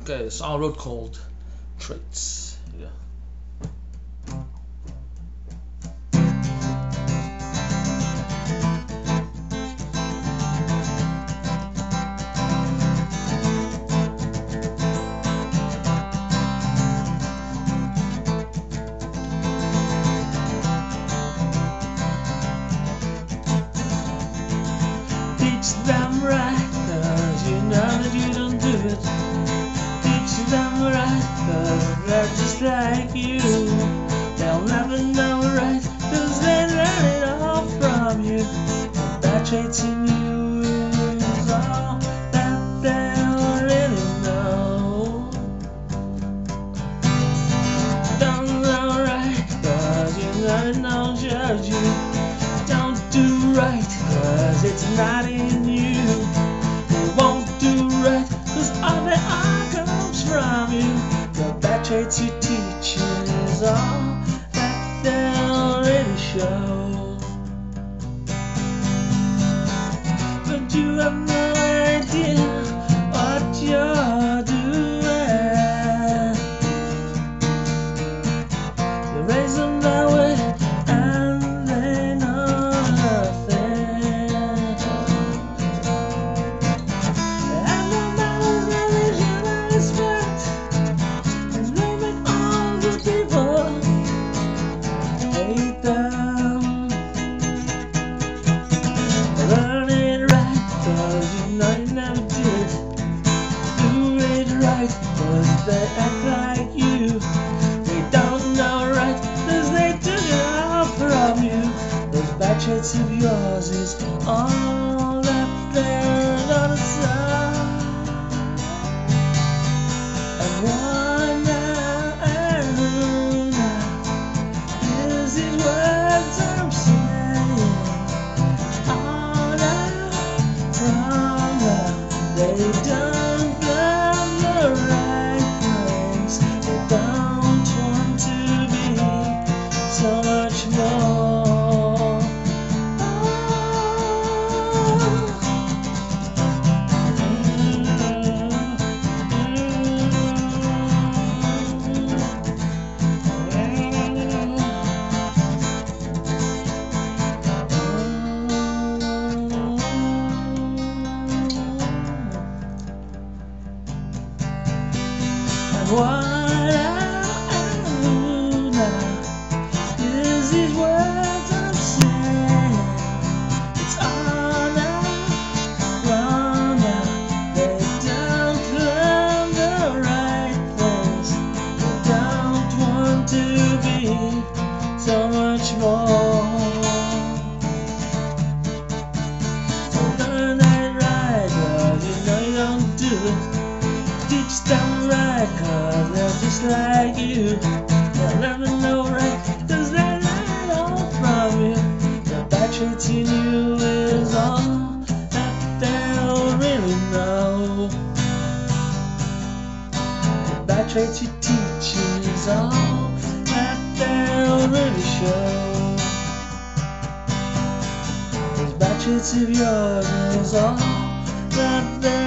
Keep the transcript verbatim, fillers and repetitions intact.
Okay, it's our road called Traits. Yeah. Teach them right, cause you know that you don't do it. Teach them right, cause they're just like you. They'll never know right, cause they learn it all from you. And that traits in you is all that they'll really know. Don't know right, cause you know it don't judge you. Don't do right, cause it's not in you. They won't do right, cause all they are comes from you. The bad traits you teach is all that they'll really show. But you have no idea what you're doing. You raise them that way and they know nothing. And no matter religion I respect, and they make all the people hate them. Learn it right, cause you know you never did. Do it right, cause they act like you. They don't know right, cause they took it all from you. Those bad traits of yours is all that they're gonna say. And one now and now is these words I'm saying. All now from now, they don't love the right things. They don't want to be so much more. And what I do now is these words I'm saying. It's all now, wrong now. They don't learn the right things. They don't want to be so much more. So learn it right, cause you know you don't do it. Teach them right, cause they're just like you. They'll never know right, cause they learn it all from you. The bad traits in you is all that they'll really know. The bad traits you teach is all that they'll really show. Those bad traits of yours is all that they'll